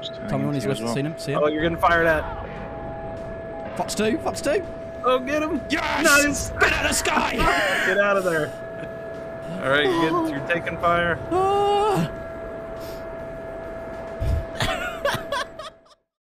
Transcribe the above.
Tell me when he's seen him. See him. Oh, you're getting fired at. Fox 2, Fox 2. Oh, get him. Yes! Nice. Spit out of the sky! Get out of there. All right, you're taking fire. Ah!